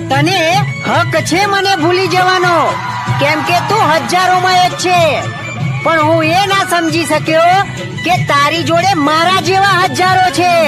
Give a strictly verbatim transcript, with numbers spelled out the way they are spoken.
તને હક છે મને ભૂલી જવાનો, કેમ કે તું હજારોમાં એક છે, પણ હું એ ના સમજી શક્યો કે તારી જોડે મારા જેવા હજારો છે.